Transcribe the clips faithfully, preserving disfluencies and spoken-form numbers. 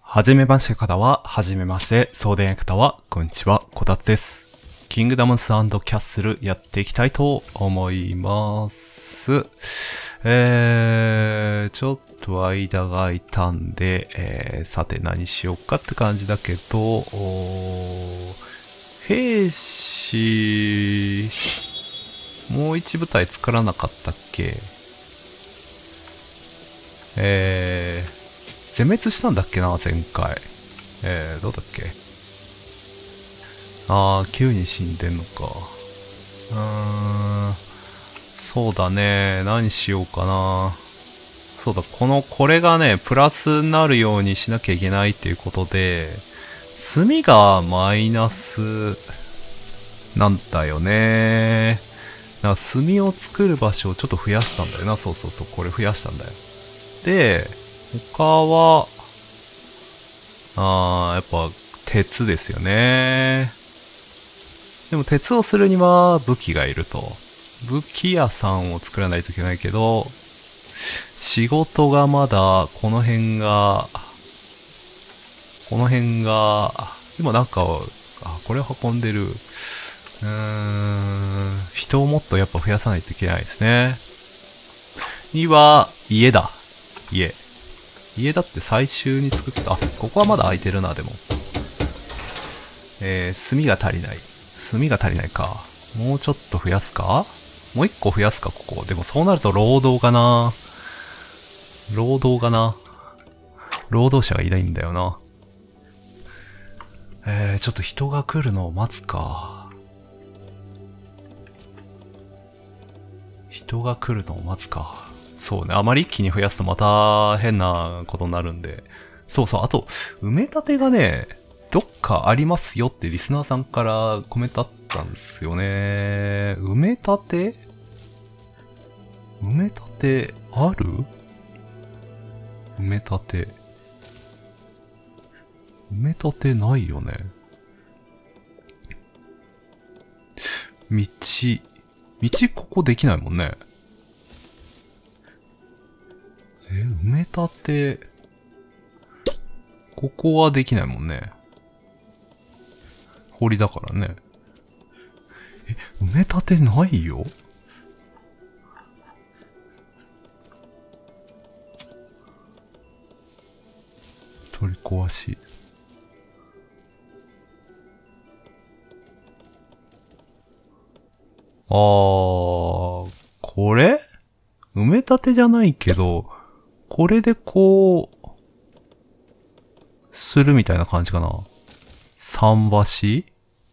はじめまして方は、はじめまして。送電方は、こんにちは、こたつです。キングダムス&キャッスルやっていきたいと思います。えー、ちょっと間が空いたんで、えー、さて何しようかって感じだけど、兵士、もう一部隊作らなかったっけ？えー、全滅したんだっけな、前回。えー、どうだっけ？あー、急に死んでんのか。うーん、そうだね。何しようかな。そうだ、この、これがね、プラスになるようにしなきゃいけないっていうことで、炭がマイナスなんだよね。だから炭を作る場所をちょっと増やしたんだよな。そうそうそう、これ増やしたんだよ。で、他は、あー、やっぱ、鉄ですよね。でも鉄をするには武器がいると。武器屋さんを作らないといけないけど、仕事がまだ、この辺が、この辺が、今なんか、あ、これを運んでる。うーん、人をもっとやっぱ増やさないといけないですね。には、家だ。家。家だって最終に作った。あ、ここはまだ空いてるな、でも。えー、炭が足りない。炭が足りないか。もうちょっと増やすか？もう一個増やすか、ここ。でもそうなると労働がな。労働がな。労働者がいないんだよな。えー、ちょっと人が来るのを待つか。人が来るのを待つか。そうね。あまり一気に増やすとまた変なことになるんで。そうそう。あと、埋め立てがね、どっかありますよってリスナーさんからコメントあったんですよね。埋め立て埋め立てある？埋め立て。埋め立てないよね。道。道ここできないもんね。え、埋め立て。ここはできないもんね。堀だからね。え、埋め立てないよ。取り壊し。あー、これ？埋め立てじゃないけど、これでこう、するみたいな感じかな。桟橋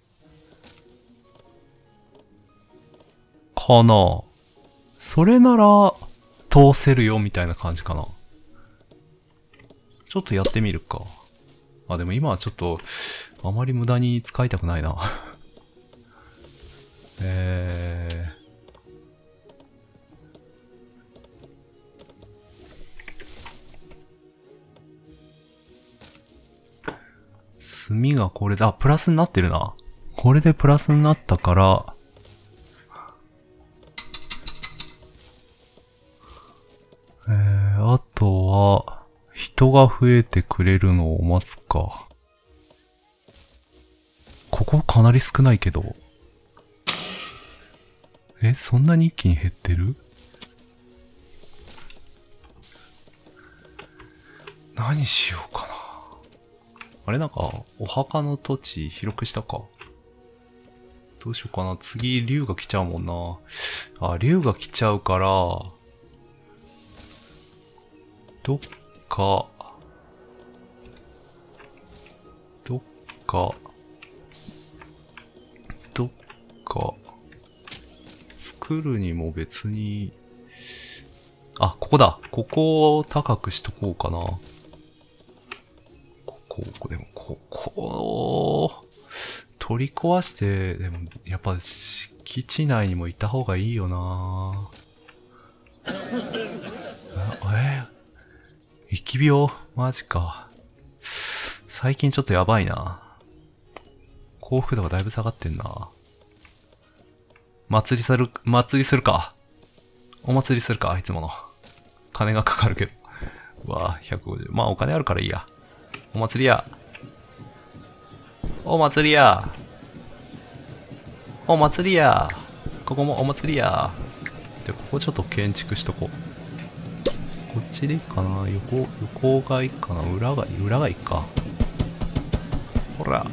かな。それなら、通せるよみたいな感じかな。ちょっとやってみるか。あ、でも今はちょっと、あまり無駄に使いたくないな。えー。炭がこれだ。あ、プラスになってるな。これでプラスになったから、えー、あとは、人が増えてくれるのを待つか。ここかなり少ないけど。え、そんなに一気に減ってる？何しようかな。あれなんか、お墓の土地広くしたか。どうしようかな。次、竜が来ちゃうもんな。あ、竜が来ちゃうから、どっか、どっか、どっか、作るにも別に、あ、ここだ。ここを高くしとこうかな。ここ、でも、ここ、取り壊して、でも、やっぱ敷地内にもいた方がいいよな。え、疫病？マジか。最近ちょっとやばいな。幸福度がだいぶ下がってんな。祭りする、祭りするか。お祭りするか、いつもの。金がかかるけど。うわぁ、ひゃくごじゅう。まあお金あるからいいや。 お祭りや。お祭りや。お祭りや。ここもお祭りや。で、ここちょっと建築しとこう。こっちでいいかな。横、横がいいかな。裏がいい。裏がいいか。ほら。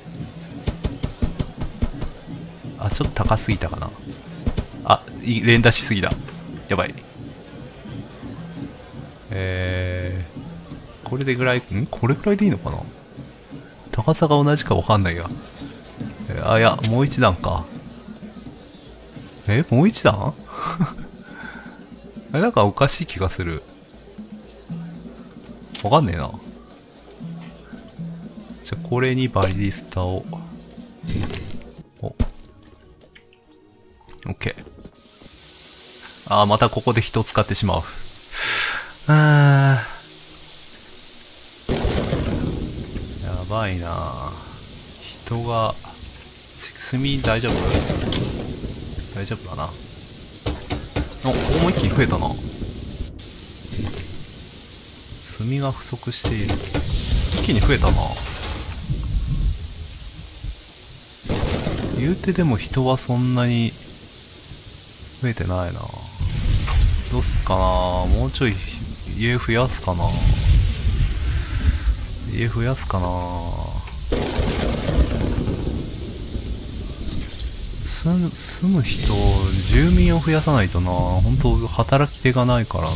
あ、ちょっと高すぎたかな。あ、連打しすぎだ。やばい。えー、これでぐらい、んこれぐらいでいいのかな。高さが同じかわかんないや。えー、あ、いや、もう一段か。え、もう一段え、なんかおかしい気がする。わかんねえな。じゃあ、これにバリスタを。お。オッケー。あー、またここで人を使ってしまう。あー。やばいな。人が、炭大丈夫？大丈夫だな。あ、ここも一気に増えたな。炭が不足している。一気に増えたな。言うてでも人はそんなに増えてないな。どうすかな。もうちょい家増やすかな。家増やすかな。住む、住む人、住民を増やさないとな。本当働き手がないからな。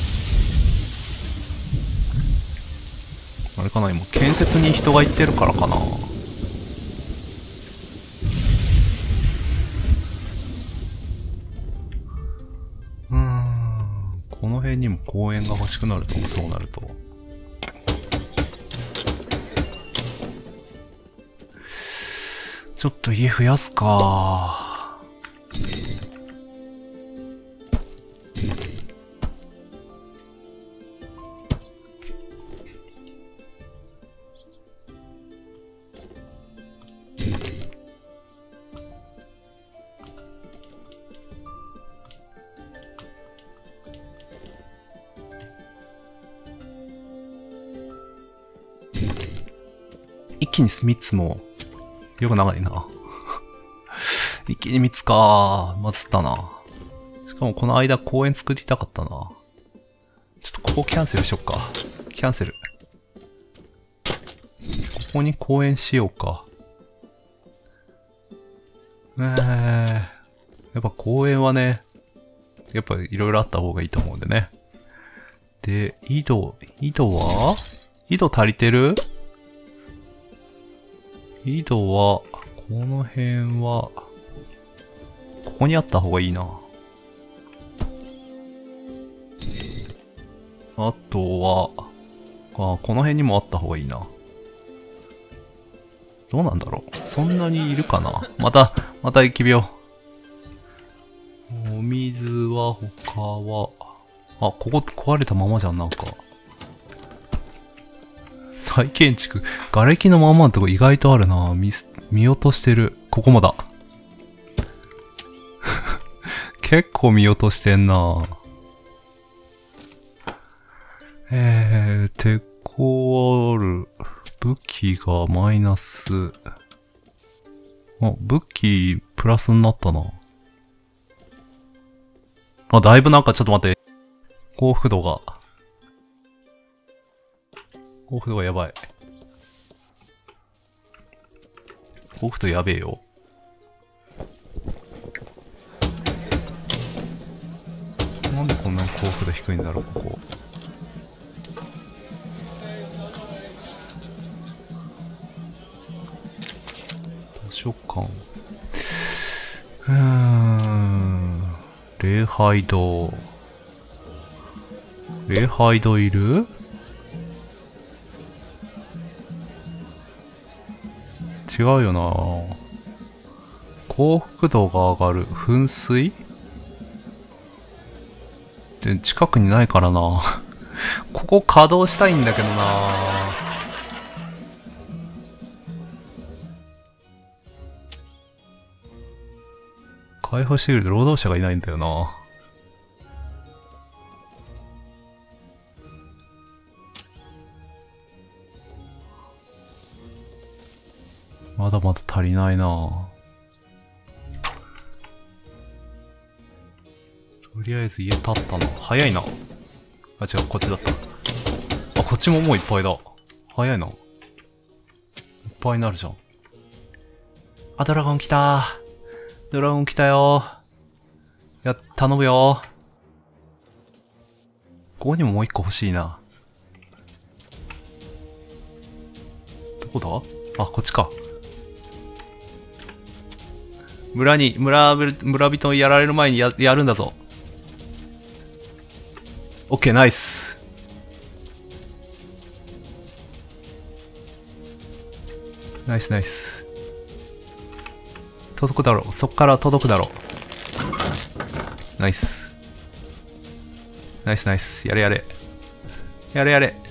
あれかな、今建設に人が行ってるからかな。うーん、この辺にも公園が欲しくなると、そうなると。ちょっと家増やすか。一気にみっつもよく長いな。一気にみっつかー。まずったな。しかもこの間公園作りたかったな。ちょっとここキャンセルしよっか。キャンセル。ここに公園しようか。えー、やっぱ公園はね、やっぱいろいろあった方がいいと思うんでね。で、井戸、井戸は井戸足りてる？井戸は、この辺は、ここにあった方がいいな。あとは、あ、この辺にもあった方がいいな。どうなんだろう。そんなにいるかな。また、また疫病。お水は他は、あ、ここ壊れたままじゃん、なんか。再建築。瓦礫のままのとこ意外とあるな。見、見落としてる。ここもだ。結構見落としてんな。えー、鉄鋼ある。武器がマイナス。あ、武器プラスになったな。あ、だいぶなんかちょっと待って。幸福度が。幸福度がやばい。幸福度やべえよ。なんでこんなに幸福度低いんだろう、ここ。図書館。うーん。礼拝堂。礼拝堂いる？違うよな。幸福度が上がる。噴水で、近くにないからな。ここ稼働したいんだけどな。開放してくる労働者がいないんだよな。 まだまだ足りないな。とりあえず家建ったの。早いな。あ、違う、こっちだった。あ、こっちももういっぱいだ。早いな。いっぱいになるじゃん。あ、ドラゴン来た。ドラゴン来たよ。や、頼むよ。ここにももう一個欲しいな。どこだ？あ、こっちか。村に、村、村人をやられる前にや、やるんだぞ。オッケー、ナイス。ナイスナイス。届くだろう。そっから届くだろう。ナイス。ナイスナイス。やれやれ。やれやれ。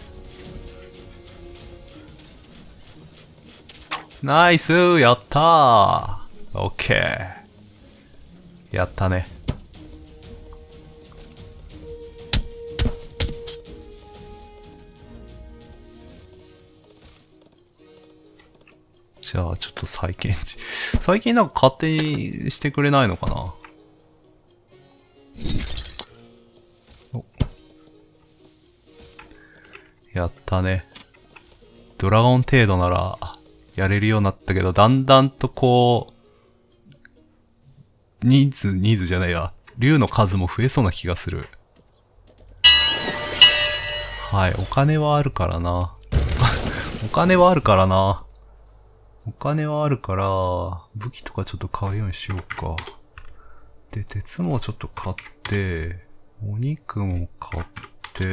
ナイス、やったー。オッケー。やったね。じゃあ、ちょっと再建地。最近なんか勝手にしてくれないのかな？お。やったね。ドラゴン程度ならやれるようになったけど、だんだんとこう、人数、人数じゃないや。竜の数も増えそうな気がする。はい、お金はあるからな。お金はあるからな。お金はあるから、武器とかちょっと買うようにしようか。で、鉄もちょっと買って、お肉も買って、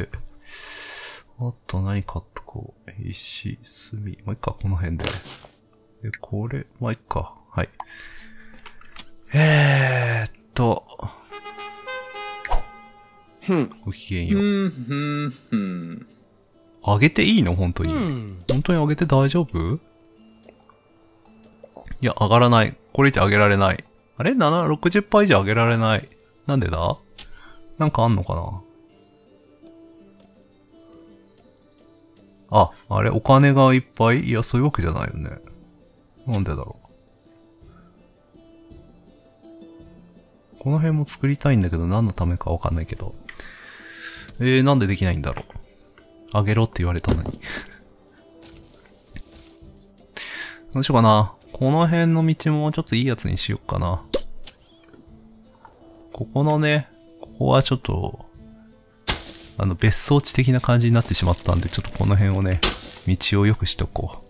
あと何買っとこう。石、炭、まあ、いっか、この辺で。で、これ、まあ、いっか。はい。えーっと。 ふん。 ごきげんよう。 ふん、ふん、ふん。 あげていいの？本当に。本当にあげて大丈夫？いや、上がらない。これ以上上げられない。あれ ?なな、ろくじゅっパーセント以上上げられない。なんでだ？なんかあんのかな？あ、あれお金がいっぱい？いや、そういうわけじゃないよね。なんでだろう。この辺も作りたいんだけど、何のためかわかんないけど。えー、なんでできないんだろう。あげろって言われたのに。どうしようかな。この辺の道もちょっといいやつにしようかな。ここのね、ここはちょっと、あの、別荘地的な感じになってしまったんで、ちょっとこの辺をね、道を良くしとこ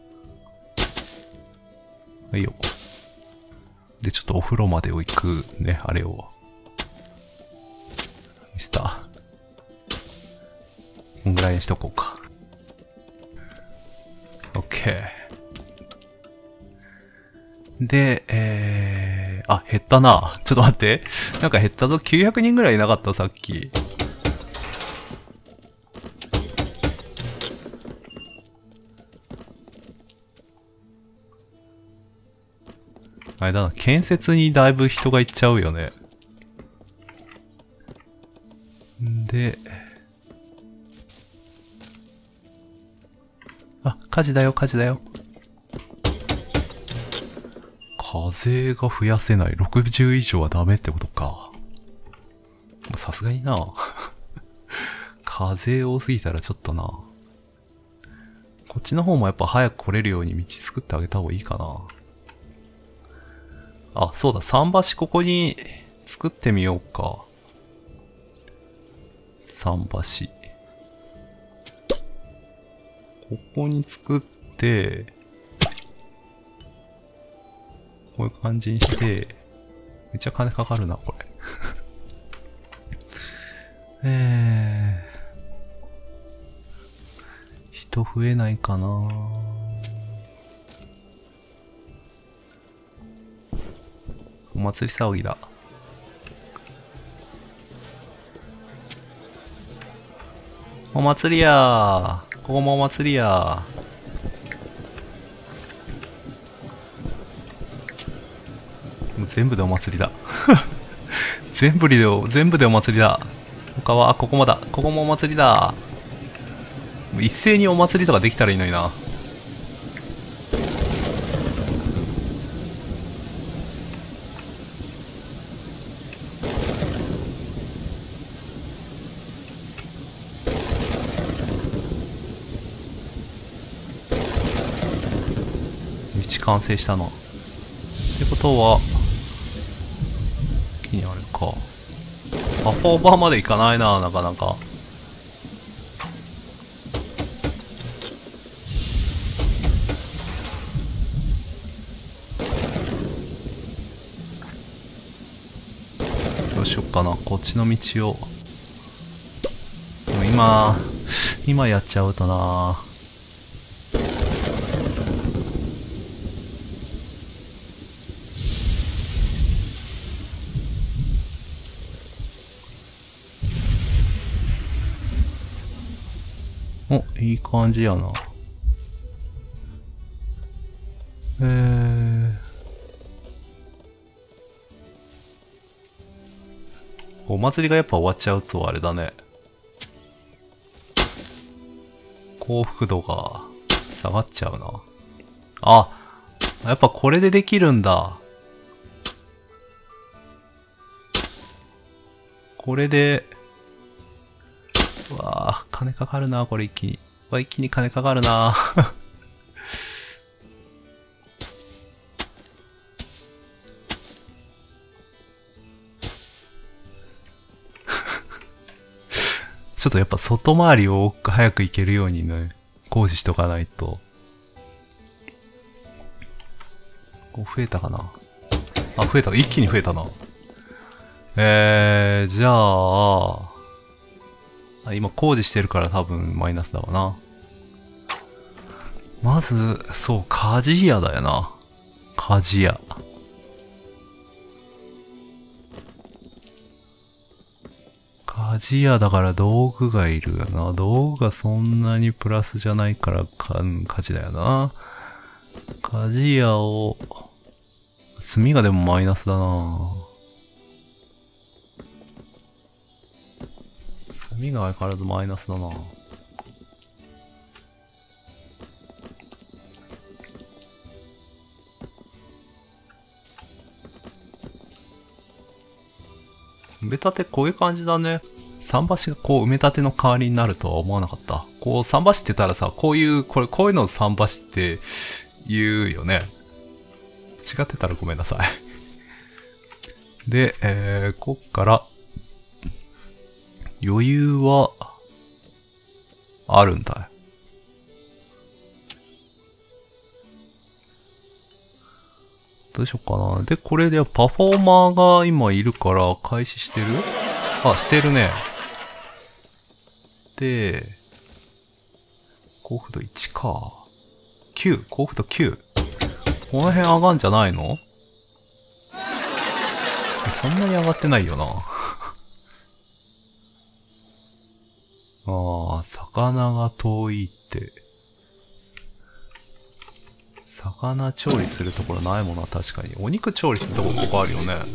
う。はいよ。で、ちょっとお風呂までを行くね、あれを。ミスター。こんぐらいにしとこうか。オッケー。で、えー、あ、減ったな。ちょっと待って。なんか減ったぞ。きゅうひゃくにんぐらいいなかった、さっき。あれだな、建設にだいぶ人がいっちゃうよね。んで、あ、火事だよ、火事だよ。風が増やせない。ろくじゅう以上はダメってことか。さすがにな。風多すぎたらちょっとな。こっちの方もやっぱ早く来れるように道作ってあげた方がいいかな。あ、そうだ、桟橋ここに作ってみようか。桟橋。ここに作って、こういう感じにして、めっちゃ金かかるな、これ。えー、人増えないかな。お祭り騒ぎだ。お祭りやー。ここもお祭りやー。もう全部でお祭りだ。全部で、全部でお祭りだ。他は、あ、ここもだ。ここもお祭りだ。もう一斉にお祭りとかできたらいいのにな。 完成したな。ってことは、一気にあれか。パフォーバーまでいかないな、なかなか。どうしよっかな、こっちの道を。でも今、今やっちゃうとな。お、いい感じやな。えー。お祭りがやっぱ終わっちゃうとあれだね。幸福度が下がっちゃうな。あ、やっぱこれでできるんだ。これで、うわあ、金かかるな、これ一気に。うわ、一気に金かかるな。ちょっとやっぱ外回りを早く行けるようにね、工事しとかないと。こう増えたかなあ、増えた。一気に増えたな。えー、じゃあ、今工事してるから多分マイナスだわな。まず、そう、鍛冶屋だよな。鍛冶屋。鍛冶屋だから道具がいるよな。道具がそんなにプラスじゃないからか、鍛冶だよな。鍛冶屋を、炭がでもマイナスだな。炭が相変わらずマイナスだな。埋め立てこういう感じだね。桟橋がこう埋め立ての代わりになるとは思わなかった。こう桟橋って言ったらさ、こういう、これ、こういうのを桟橋って言うよね。違ってたらごめんなさい。で、えー、こっから、余裕は、あるんだ。どうしようかな。で、これでパフォーマーが今いるから開始してる？あ、してるね。で、幸福度いちか。きゅう、幸福度きゅう。この辺上がんじゃないの？そんなに上がってないよな。ああ、魚が遠いって。魚調理するところないもんな、確かに。お肉調理するところここあるよね。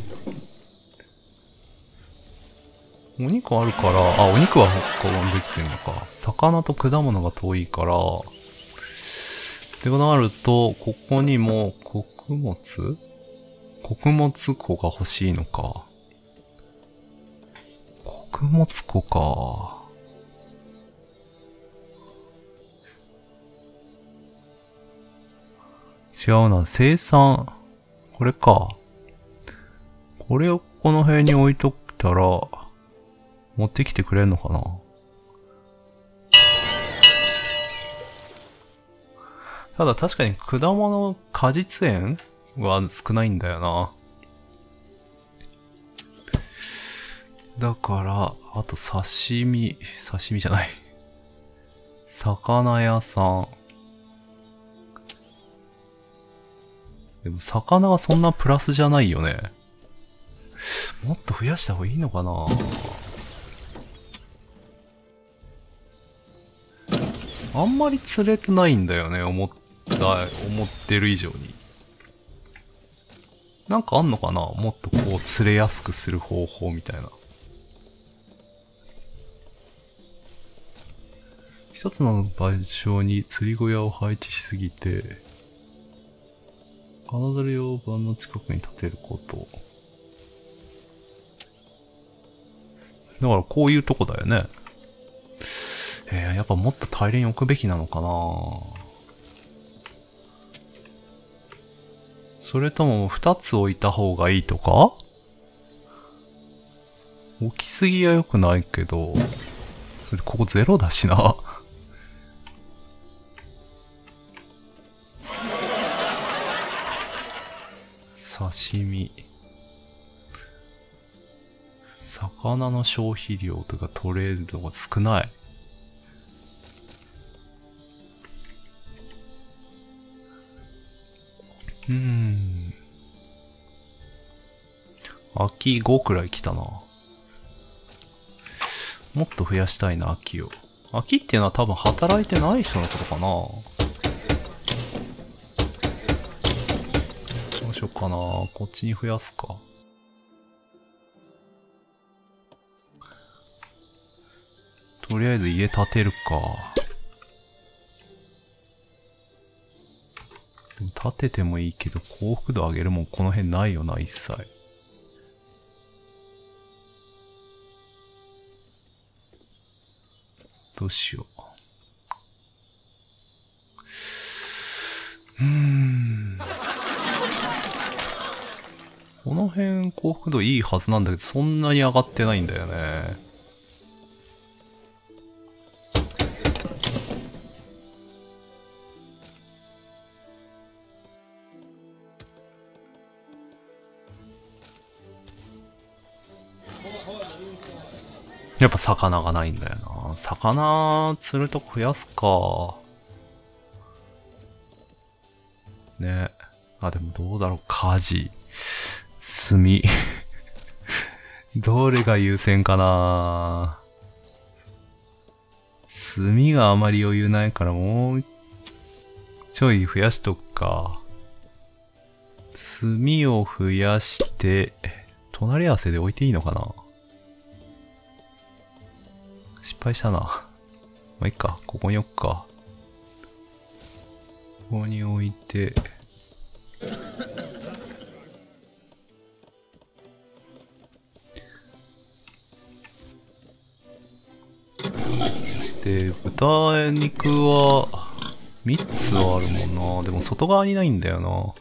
お肉あるから、あ、お肉は保管できてんのか。魚と果物が遠いから、ってなると、ここにも穀物？穀物庫が欲しいのか。穀物庫か。違うな、生産。これか。これをこの辺に置いとくたら、持ってきてくれんのかな。ただ確かに果物果実園は少ないんだよな。だから、あと刺身、刺身じゃない。魚屋さん。でも魚はそんなプラスじゃないよね。もっと増やした方がいいのかな。あんまり釣れてないんだよね、思った、思ってる以上に。なんかあんのかな、もっとこう釣れやすくする方法みたいな。一つの場所に釣り小屋を配置しすぎて、金釣り用盤の近くに建てること。だからこういうとこだよね。えー、やっぱもっと大量に置くべきなのかな。 それともふたつ置いた方がいいとか？置きすぎは良くないけど、ここゼロだしな。刺身。魚の消費量とかトレードが少ない。うーん。秋ごくらい来たな。もっと増やしたいな、秋を。秋っていうのは多分働いてない人のことかな。どうしようかな。こっちに増やすか。とりあえず家建てるか。建ててもいいけど幸福度上げるもんこの辺ないよな、一切。どうしよう。うーん。この辺幸福度いいはずなんだけど、そんなに上がってないんだよね。やっぱ魚がないんだよな。魚釣るとこ増やすか。ね。あ、でもどうだろう。火事。炭。どれが優先かな。炭があまり余裕ないからもうちょい増やしとくか。炭を増やして、隣り合わせで置いていいのかな。失敗したな。まあ、いいか。ここに置くか。ここに置いて。で、豚肉はみっつはあるもんな。でも外側にないんだよな。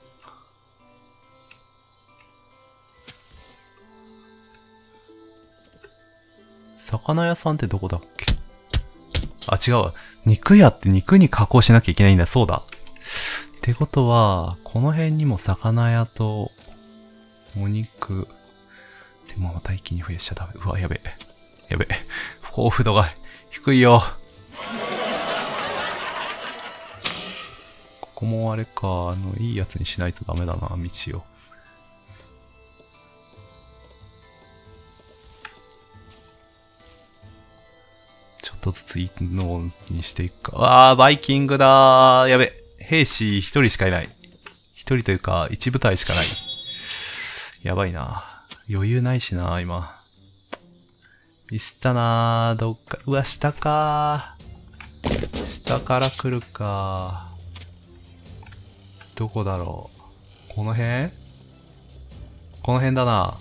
魚屋さんってどこだっけ？あ、違うわ。肉屋って肉に加工しなきゃいけないんだ。そうだ。ってことは、この辺にも魚屋と、お肉。でもまた一気に増やしちゃダメ。うわ、やべえ。やべえ。幸福度が低いよ。ここもあれか。あの、いいやつにしないとダメだな、道を。ちょっとずついいのにしていくか。あー、バイキングだー。やべ。兵士一人しかいない。一人というか、一部隊しかない。やばいな。余裕ないしな、今。ミスったなー。どっか、うわ、下かー。下から来るかー。どこだろう。この辺？この辺だな。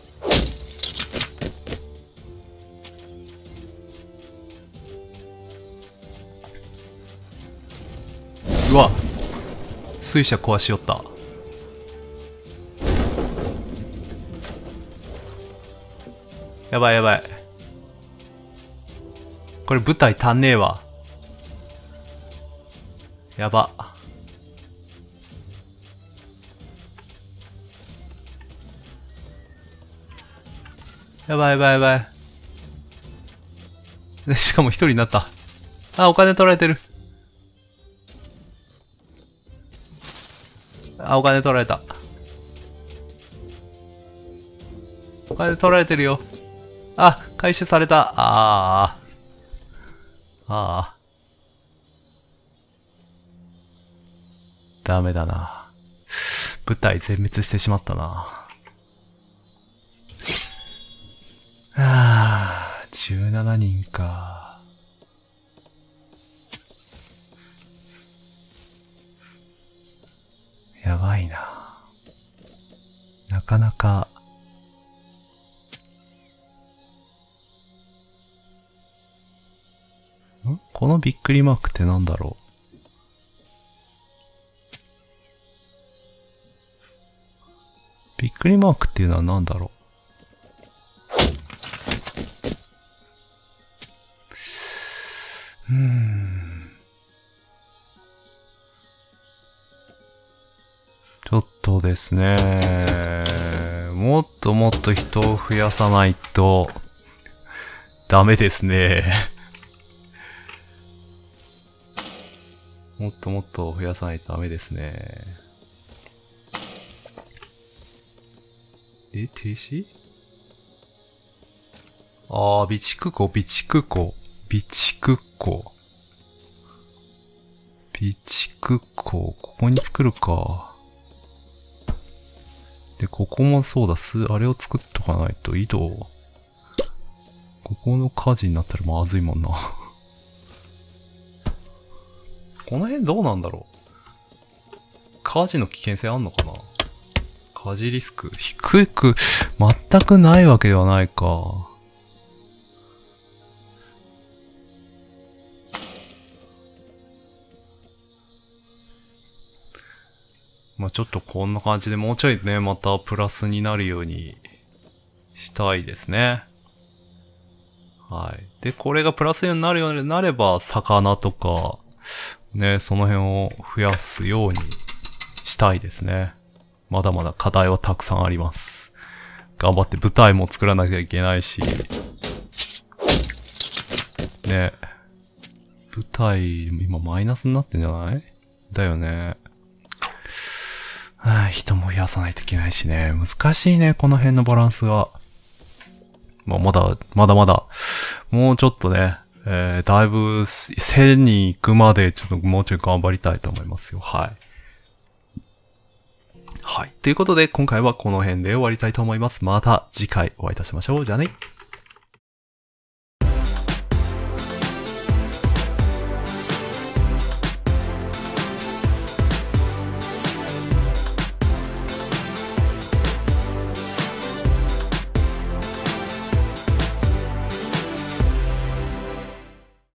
うわ、水車壊しよった。やばいやばい。これ舞台足んねえわ。やば。やばいやばいやばい。しかも一人になった。あ、お金取られてる。あ、お金取られた。お金取られてるよ。あ、回収された。ああ。ああ。ダメだな。舞台全滅してしまったな。はあ、じゅうななにんか。やばいな。なかなか。ん？このびっくりマークってなんだろびっくりマークっていうのは何だろう。うーん。ちょっとですね。もっともっと人を増やさないとダメですね。もっともっと増やさないとダメですね。で、停止？あー、備蓄庫、備蓄庫、備蓄庫。備蓄庫、ここに作るか。で、ここもそうだ、す、あれを作っとかないと、井戸。ここの火事になったらまずいもんな。この辺どうなんだろう。火事の危険性あんのかな。火事リスク低く、全くないわけではないか。まあちょっとこんな感じでもうちょいね、またプラスになるようにしたいですね。はい。で、これがプラスになるようになれば、魚とか、ね、その辺を増やすようにしたいですね。まだまだ課題はたくさんあります。頑張って舞台も作らなきゃいけないし、ね、舞台、今マイナスになってんじゃない？だよね。はぁ、人も増やさないといけないしね。難しいね、この辺のバランスが。まあ、まだ、まだまだ、もうちょっとね、えー、だいぶ、せんに行くまで、ちょっともうちょい頑張りたいと思いますよ。はい。はい。ということで、今回はこの辺で終わりたいと思います。また次回お会いいたしましょう。じゃあね。